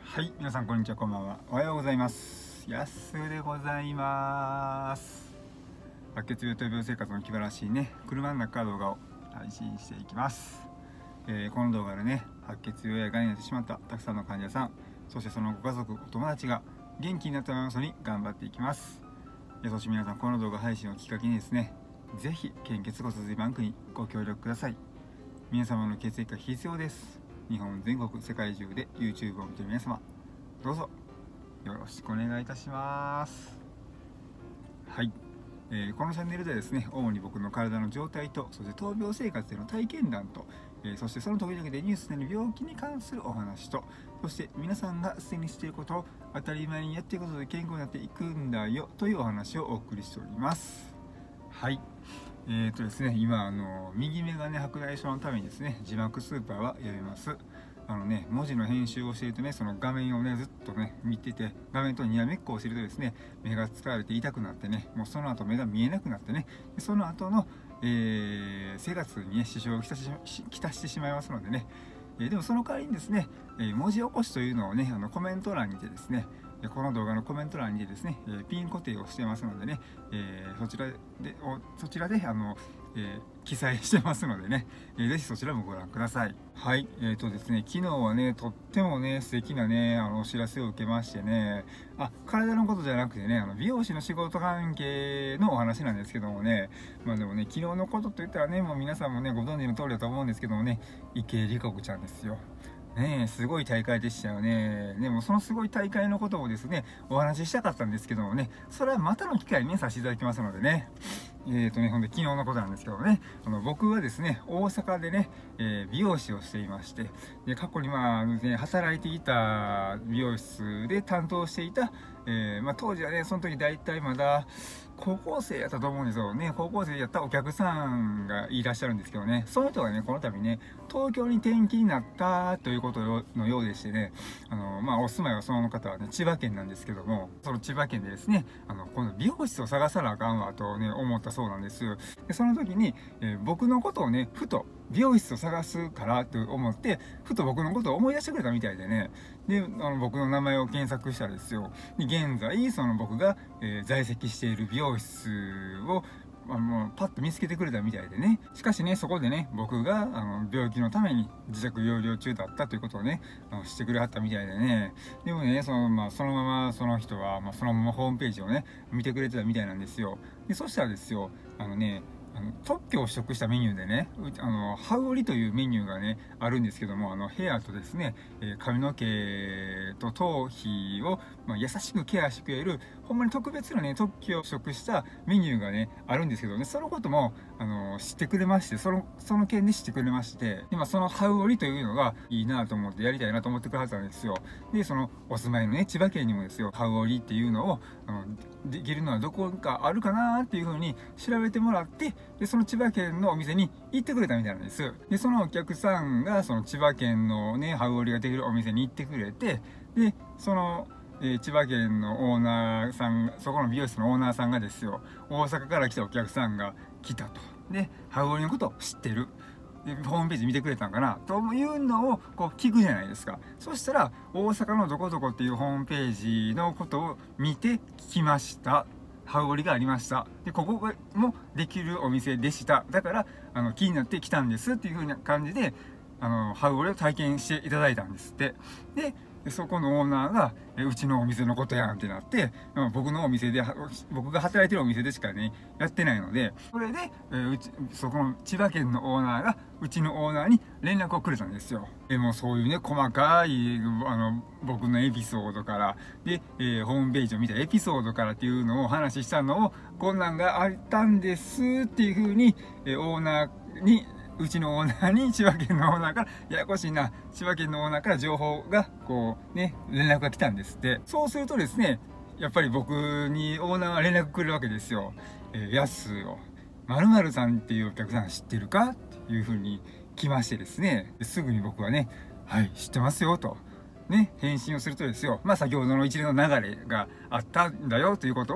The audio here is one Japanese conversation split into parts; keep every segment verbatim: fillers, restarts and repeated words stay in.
はい、皆さんこんにちは、こんばんは。おはようございます。やすでございます。白血病と病生活の気晴らしいね、車の中動画を配信していきます。えー、この動画でね、白血病やがんになってしまったたくさんの患者さん、そしてそのご家族、お友達が元気になったままに頑張っていきます。そして皆さん、この動画配信をきっかけにですね、ぜひ献血骨髄バンクにご協力ください。皆様の血液が必要です。日本全国世界中で YouTube を見ている皆様、どうぞよろしくお願いいたします。はい、えー、このチャンネルではですね、主に僕の体の状態と、そして闘病生活での体験談と、えー、そしてその時々でニュースでの病気に関するお話と、そして皆さんがすでにしていることを当たり前にやっていくことで健康になっていくんだよというお話をお送りしております。はい、えーとですね、今あの右目がね白内障のためにですね、字幕スーパーはやめます。あのね、文字の編集をしているとね、その画面をねずっとね見てて、画面とにらめっこをしているとですね、目が疲れて痛くなってね、もうその後目が見えなくなってね、その後の、えー、生活に、ね、支障をきたしきたしてしまいますのでね、えー、でもその代わりにですね、えー、文字起こしというのをね、あのコメント欄にてですね、この動画のコメント欄にですね、えー、ピン固定をしてますのでね、えー、そちらでおそちらであの、えー、記載してますのでね、えー、ぜひそちらもご覧ください。はい、えーとですね、昨日はね、とってもね、素敵なね、あのお知らせを受けましてね、あ、体のことじゃなくてね、あの美容師の仕事関係のお話なんですけどもね、まあでもね、昨日のことといったらね、もう皆さんもね、ご存知の通りだと思うんですけどもね、池江璃花子ちゃんですよ。ねえ、すごい大会でしたよね。でもそのすごい大会のことをですね、お話ししたかったんですけどもね、それはまたの機会に、ね、させていただきますのでね。えーとね、ほんで昨日のことなんですけどね、あの僕はですね、大阪でね、えー、美容師をしていまして、で過去にまあ、ね、働いていた美容室で担当していた、えーまあ、当時はね、その時大体まだ高校生やったと思うんですよね。高校生やったお客さんがいらっしゃるんですけどね、その人がね、この度ね、東京に転勤になったということのようでしてね、あのまあ、お住まいはその方はね、千葉県なんですけども、その千葉県でですね、あのこの美容室を探さなあかんわとね、思ったそうなんです。でその時に、えー、僕のことをね、ふと美容室を探すからと思って、ふと僕のことを思い出してくれたみたいでね、であの僕の名前を検索したんですよ。で現在その僕が、えー、在籍している美容室をあのパッと見つけてくれたみたいでね。しかしね、そこでね、僕があの病気のために自宅療養中だったということをね、あのしてくれはったみたいでね。でもね、その,、まあ、そのままその人は、まあ、そのままホームページをね見てくれてたみたいなんですよ。でそしたらですよ、あのね、あの特許を取得したメニューでね、あのハウオリというメニューがねあるんですけども、あのヘアとですね、えー、髪の毛と頭皮を、まあ、優しくケアしてくれる、ほんまに特別なね特許を取得したメニューがねあるんですけどね、そのこともあの知ってくれまして、そのその件で知ってくれまして、今そのハウオリというのがいいなと思ってやりたいなと思ってくれはったんですよ。でそのお住まいのね千葉県にもですよ、ハウオリっていうのをあのできるのはどこかあるかなっていうふうに調べてもらって、でその千葉県のお店に行ってくれたみたいなんです。でそのお客さんがその千葉県のねハウオリができるお店に行ってくれて、でその、えー、千葉県のオーナーさん、そこの美容室のオーナーさんがですよ、大阪から来たお客さんが来たと。でハウオリのことを知ってる、でホームページ見てくれたんかなというのをこう聞くじゃないですか。そしたら大阪のどこどこっていうホームページのことを見て聞きました、ハウオリがありました、でここもできるお店でした、だからあの気になって来たんですっていう風な感じで、あのハウオリを体験していただいたんですって。でそこのオーナーが「えうちのお店のことやん」ってなって、僕のお店で僕が働いてるお店でしかねやってないので、それで、えうちそこの千葉県のオーナーがうちのオーナーに連絡をくれたんですよ。でもそういうね細かいあの僕のエピソードからで、えー、ホームページを見たエピソードからっていうのをお話ししたのを、こんなんがあったんですっていう風に、えー、オーナーにうちのオーナーに千葉県のオーナーから、ややこしいな、千葉県のオーナーから情報がこうね連絡が来たんですって。そうするとですね、やっぱり僕にオーナーが連絡くれるわけですよ。えー、やすよ、〇〇さんっていうお客さん知ってるかっていう風に来ましてですね、すぐに僕はね、はい知ってますよとね、返信をするとですよ、まあ先ほどの一連の流れがあったんだよということを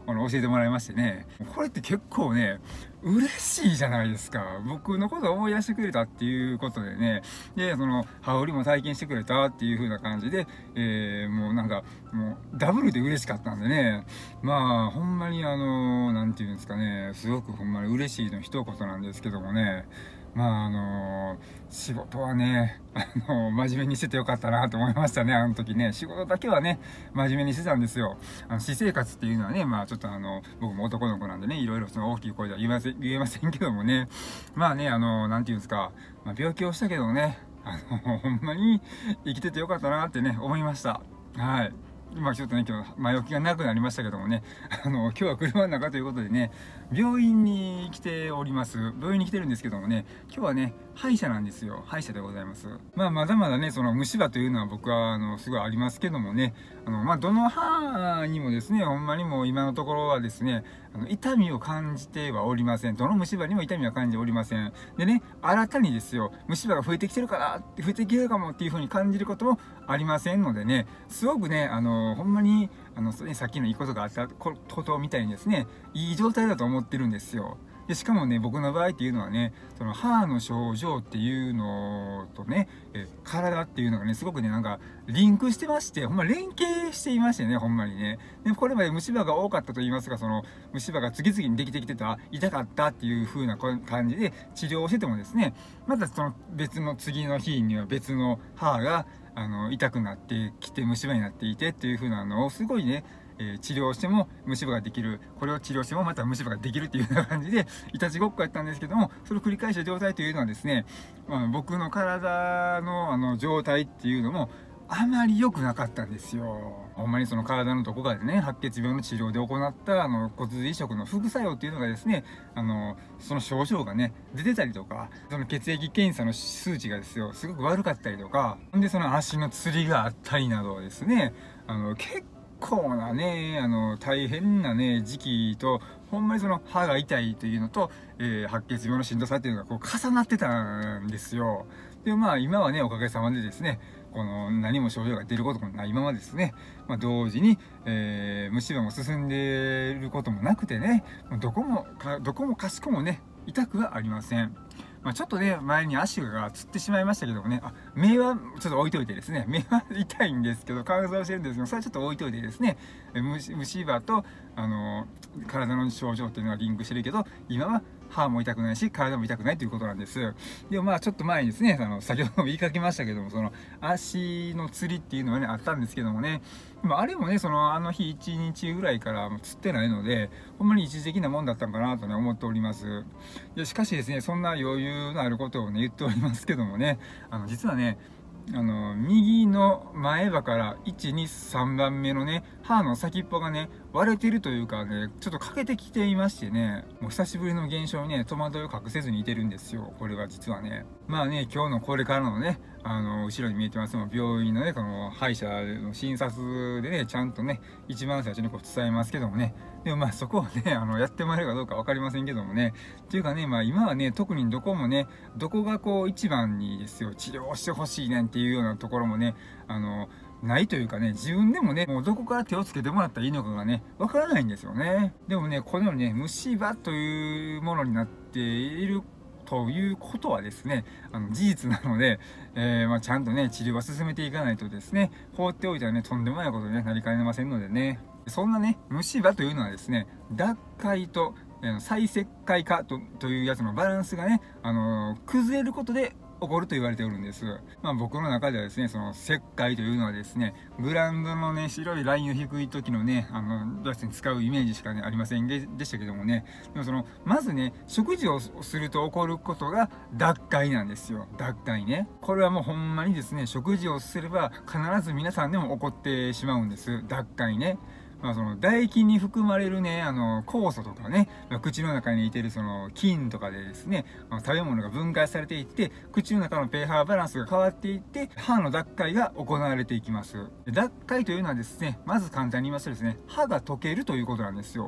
あの教えてもらいましてね、これって結構ね嬉しいじゃないですか。僕のことを思い出してくれたっていうことでね、でその羽織も体験してくれたっていう風な感じで、えー、もうなんかもうダブルで嬉しかったんでね、まあほんまにあのなんていうんですかね、すごくほんまに嬉しいの一言なんですけどもね、まああの仕事はね、あの真面目にしててよかったなと思いましたね。あの時ね、仕事だけはね真面目にしてたんですよ。あの私生活っていうのはね、まあちょっとあの僕も男の子なんでね、いろいろその大きい声では言えません言えませんけどもね、まあね、あのなんていうんですか、まあ、病気をしたけどね、あのほんまに生きててよかったなってね思いました。はい。今ちょっとね、今日前置きがなくなりましたけどもね、あの今日は車の中ということでね、病院に来ております。病院に来てるんですけどもね、今日はね歯医者なんですよ。歯医者でございます。まあまだまだね、その虫歯というのは僕はあのすごいありますけどもね、あのまあどの歯にもですね、ほんまにもう今のところはですね、あの痛みを感じてはおりません。どの虫歯にも痛みは感じておりません。でね、新たにですよ、虫歯が増えてきてるかな、増えてきてるかもっていう風に感じることもありませんのでね、すごくね、あのほんまにあのさっきのいいことがあったことみたいにですね、いい状態だと思ってるんですよ。でしかもね、僕の場合っていうのはね、その歯の症状っていうのとね、え体っていうのがね、すごくね、なんかリンクしてまして、ほんま連携していましてね、ほんまにね。でこれまで虫歯が多かったと言いますが、その虫歯が次々にできてきてた、痛かったっていう風な感じで治療をしててもですね、またその別の次の日には別の歯があの痛くなってきて虫歯になっていてっていう風なのをすごいね、えー、治療しても虫歯ができる、これを治療してもまた虫歯ができるっていうような感じでいたちごっこやったんですけども、それを繰り返した状態というのはですね、まあ、僕の体のあの状態っていうのもあまり良くなかったんですよ。ほんまにその体のどこかでね、白血病の治療で行ったあの骨髄移植の副作用っていうのがですね、あのその症状がね出てたりとか、その血液検査の数値がですよすごく悪かったりとか、でその足のつりがあったりなどですね、あの結構なね、あの大変なね時期と、ほんまにその歯が痛いというのと、えー、白血病のしんどさっていうのがこう重なってたんですよ。でまあ今はね、おかげさまでですね、この何も症状が出ることもないままですね、まあ、同時に、えー、虫歯も進んでいることもなくてね、どこもかどこもかしこもね痛くはありません。まあ、ちょっとね前に足がつってしまいましたけどもね、あ目はちょっと置いといてですね、目は痛いんですけど乾燥してるんですけど、それはちょっと置いといてですね、虫虫歯とあの体の症状っていうのはリンクしてるけど、今は歯も痛くないし体も痛くないということなんです。でもまあちょっと前にですね、あの先ほども言いかけましたけども、その足のつりっていうのはねあったんですけどもね、でもあれもね、そのあの日いちにちぐらいからつってないので、ほんまに一時的なもんだったのかなとね思っております。でしかしですね、そんな余裕のあることをね言っておりますけどもね、あの実はね、あの右の前歯からいちにさんばんめのね歯の先っぽがね割れてるというかね、ちょっと欠けてきていましてね、もう久しぶりの現象にね戸惑いを隠せずにいてるんですよ。これは実はね、まあね、今日のこれからのね、あの後ろに見えてますの病院のねこの歯医者の診察でねちゃんとね一番最初にこう伝えますけどもね、でもまあそこをねあのやってもらえるかどうか分かりませんけどもね、っていうかね、まあ今はね特にどこもねどこがこう一番にですよ治療してほしいねんっていうようなところもねあのないというかね、自分でもねもうどこから手をつけてもらったらいいのかがねわからないんですよね。でもねこのようにね虫歯というものになっているということはですね、あの事実なので、えーまあ、ちゃんとね治療は進めていかないとですね、放っておいたらねとんでもないことに、ね、なりかねませんのでね。そんなね虫歯というのはですね、脱灰と再石灰化 と, というやつのバランスがね、あのー、崩れることで起こると言われておるんです。まあ僕の中ではですね、その石灰というのはですね、グラウンドのね白いラインを引く時のねあのやつに使うイメージしかねありませんでしたけどもね、でもそのまずね食事をすると起こることが脱灰なんですよ。脱灰ね、これはもうほんまにですね、食事をすれば必ず皆さんでも起こってしまうんです、脱灰ね。まあ、その唾液に含まれるねあの酵素とかね、口の中にいてるその菌とかでですね、食べ物が分解されていって口の中の pH バランスが変わっていって歯の脱灰が行われていきます。脱灰というのはですね、まず簡単に言いますとですね、歯が溶けるということなんですよ。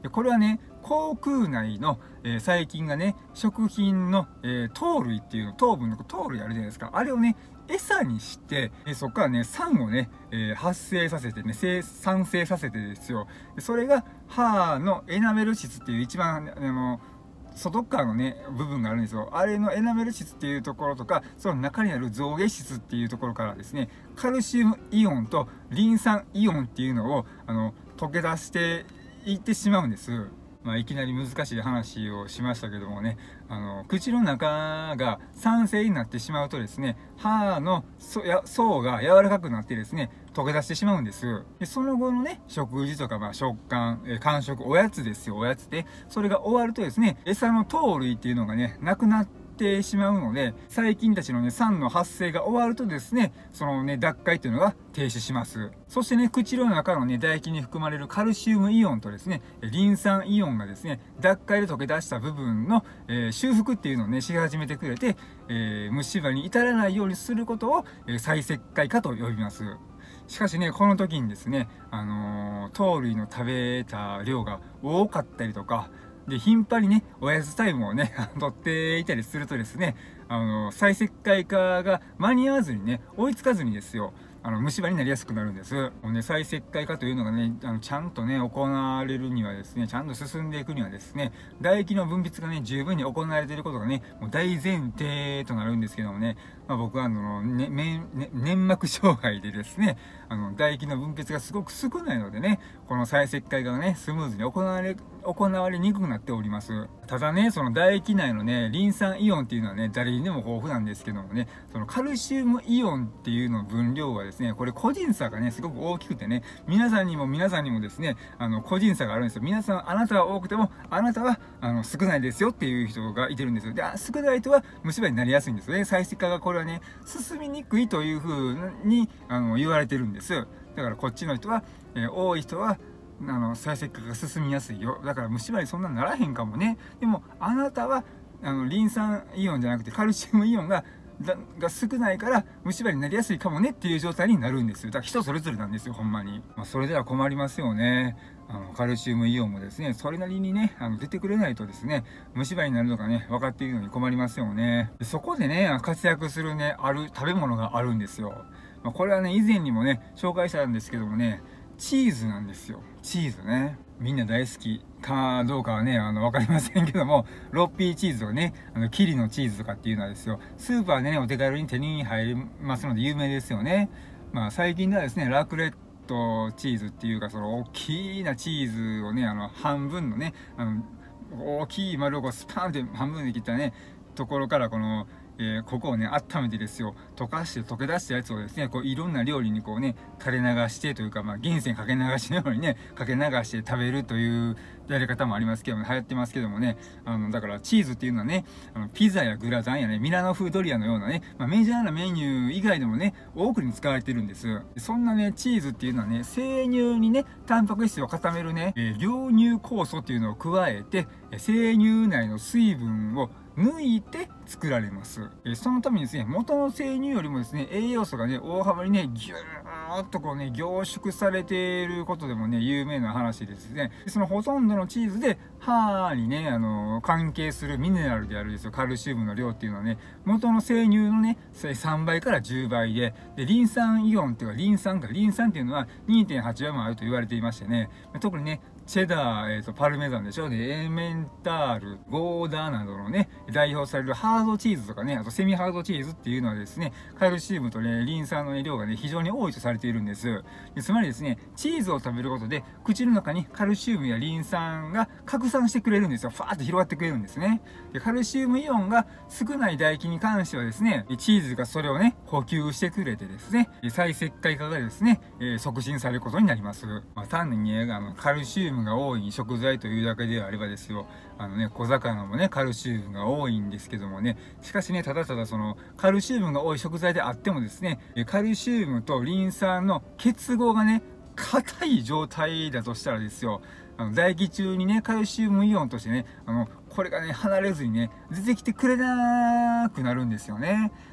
でこれはね、口腔内の、えー、細菌がね、食品の、えー、糖類っていうの、糖分の糖類あるじゃないですか。あれをね、餌にして、えそこからね、酸をね、えー、発生させてね、生産生させてですよ。でそれが歯のエナメル質っていう一番、あの、外側のね、部分があるんですよ。あれのエナメル質っていうところとか、その中にある象牙質っていうところからですね、カルシウムイオンとリン酸イオンっていうのを、あの、溶け出していってしまうんです。まあ、いきなり難しい話をしましたけどもね、あの口の中が酸性になってしまうとですね、歯の層が柔らかくなってですね、溶け出してしまうんです。でその後のね、食事とか、まあ、食感、え間食、おやつですよ、おやつで、それが終わるとですね、餌の糖類っていうのがね、なくなっててしまうので、細菌たちのね、酸の発生が終わるとですね、そのね、脱解というのが停止します。そしてね、口の中のね、唾液に含まれるカルシウムイオンとですね、リン酸イオンがですね、脱解で溶け出した部分の、えー、修復っていうのをね、し始めてくれて、えー、虫歯に至らないようにすることを、えー、再石灰化と呼びます。しかしね、この時にですね、あのー、糖類の食べた量が多かったりとか、で、頻繁にね、おやつタイムをね、取っていたりするとですね、あの、再石灰化が間に合わずにね、追いつかずにですよ、あの、虫歯になりやすくなるんです。もうね、再石灰化というのがね、あの、ちゃんとね、行われるにはですね、ちゃんと進んでいくにはですね、唾液の分泌がね、十分に行われていることがね、もう大前提となるんですけどもね、まあ、僕はあの、ね、ね、粘膜障害でですね、あの、唾液の分泌がすごく少ないのでね、この再石灰化がね、スムーズに行われ、行われにくくなっております。ただね、その唾液内のね、リン酸イオンっていうのはね、誰にでも豊富なんですけどもね、そのカルシウムイオンっていうの分量はですね、これ個人差がね、すごく大きくてね、皆さんにも皆さんにもですね、あの、個人差があるんですよ。皆さん、あなたは多くても、あなたは、あの、少ないですよっていう人がいてるんですよ。で、少ない人は虫歯になりやすいんですよね。再石化がこれはね、進みにくいという風に、あの、言われてるんです。だからこっちの人は、えー、多い人は、あの再石化が進みやすいよ。だから虫歯にそんなにならへんかもね。でもあなたはあのリン酸イオンじゃなくてカルシウムイオンがが少ないから虫歯になりやすいかもねっていう状態になるんですよ。だから人それぞれなんですよ、ほんまに。まあ、それでは困りますよね。あのカルシウムイオンもですね、それなりにね、あの出てくれないとですね、虫歯になるのがね、分かっているのに困りますよね。そこでね、活躍するね、ある食べ物があるんですよ。まあ、これはね、以前にもね、紹介したんですけどもね、チーズなんですよ。チーズね。みんな大好きかどうかはね、あの、わかりませんけども、ロッピーチーズとかね、あの、キリのチーズとかっていうのはですよ、スーパーでね、お手軽に手に入りますので有名ですよね。まあ、最近ではですね、ラクレットチーズっていうか、その、大きなチーズをね、あの、半分のね、あの、大きい丸をこうスパーンって半分で切ったね、ところからこの、えー、ここをね、温めてですよ、溶かして溶け出したやつをですね、こういろんな料理にこうね、垂れ流してというか、まあ、源泉かけ流しのようにね、かけ流して食べるというやり方もありますけども、流行ってますけどもね、あの、だからチーズっていうのはね、あのピザやグラタンやね、ミラノ風ドリアのようなね、まあ、メジャーなメニュー以外でもね、多くに使われてるんです。そんなね、チーズっていうのはね、生乳にね、タンパク質を固めるね、えー、両乳酵素っていうのを加えて、生乳内の水分を抜いて作られます。えそのためにですね、元の生乳よりもですね、栄養素がね、大幅にね、ギューッとこうね、凝縮されていることでもね、有名な話ですね。そのほとんどのチーズで、歯にね、あの、関係するミネラルであるですよ、カルシウムの量っていうのはね、元の生乳のね、さんばいからじゅうばいで、で、リン酸イオンっていうか、リン酸か、リン酸っていうのは にてんはちばいもあると言われていましてね、特にね、チェダー、えーと、パルメザンでしょ。で、エメンタール、ゴーダーなどのね、代表されるハードチーズとかね、あとセミハードチーズっていうのはですね、カルシウムとね、リン酸の量がね、非常に多いとされているんです。でつまりですね、チーズを食べることで、口の中にカルシウムやリン酸が拡散してくれるんですよ。ファーって広がってくれるんですね。で、カルシウムイオンが少ない唾液に関してはですね、チーズがそれをね、補給してくれてですね、再石灰化がですね、えー、促進されることになります。まあ、単にね、あの、カルシウムが多い食材というだけであればですよ、あのね、小魚もね、カルシウムが多いんですけどもね、しかしね、ただただその、カルシウムが多い食材であってもですね、カルシウムとリン酸の結合がね、硬い状態だとしたらですよ、あの唾液中にね、カルシウムイオンとしてね、あの、これがね、離れずにね、出てきてくれなくなるんですよね。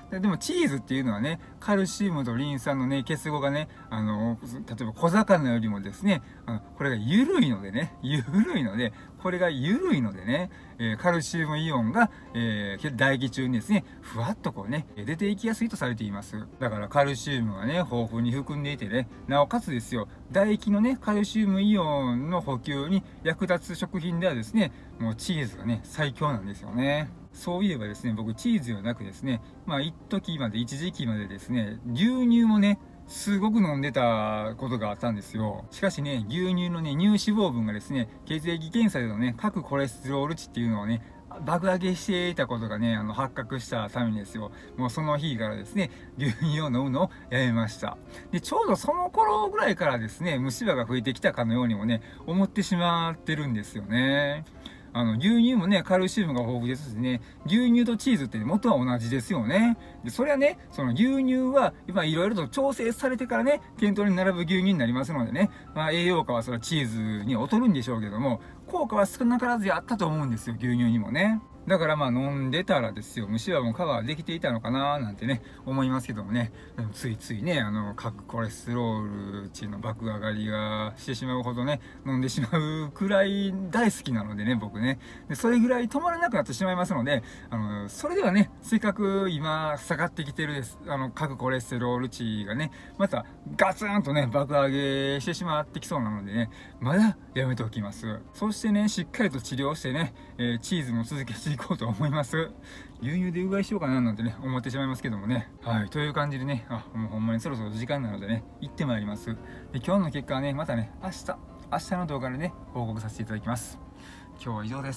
ででもチーズっていうのはね、カルシウムとリン酸のね結合がね、あの例えば小魚よりもですね、あのこれが緩いのでね、緩いのでこれが緩いのでね、えー、カルシウムイオンが、えー、唾液中にですねふわっとこうね出ていきやすいとされています。だからカルシウムがね豊富に含んでいてね、なおかつですよ、唾液のねカルシウムイオンの補給に役立つ食品ではですね、もうチーズがね最強なんですよね。そういえばですね、僕チーズではなくですね、まあ一時まで一時期までですね、牛乳もねすごく飲んでたことがあったんですよ。しかしね、牛乳のね乳脂肪分がですね、血液検査でのね各コレステロール値っていうのをね爆上げしていたことがね、あの発覚したためにですよ、もうその日からですね牛乳を飲むのをやめました。でちょうどその頃ぐらいからですね、虫歯が増えてきたかのようにもね思ってしまってるんですよね。あの牛乳もねカルシウムが豊富ですしね、牛乳とチーズって元は同じですよね。でそれはね、その牛乳は今いろいろと調整されてからね店頭に並ぶ牛乳になりますのでね、まあ、栄養価はそれはチーズに劣るんでしょうけども、効果は少なからずあったと思うんですよ、牛乳にもね。だからまあ飲んでたらですよ、虫歯もカバーできていたのかななんてね思いますけどもね、でもついついね、あの各コレステロール値の爆上がりがしてしまうほどね飲んでしまうくらい大好きなのでね、僕ね。でそれぐらい止まらなくなってしまいますので、あのそれではね、せっかく今下がってきてるです、あの各コレステロール値がねまたガツンとね爆上げしてしまってきそうなのでね、まだやめておきます。そしてね、しっかりと治療してね、えー、チーズも続けていこうと思います。牛乳でうがいしようかななんてね思ってしまいますけどもね。はい、という感じでね、あもうほんまにそろそろ時間なのでね行ってまいります。で今日の結果はねまたね明日明日の動画でね報告させていただきます。今日は以上です。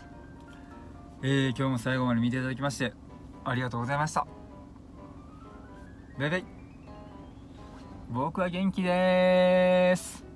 えー、今日も最後まで見ていただきましてありがとうございました。バイバイ。僕は元気です。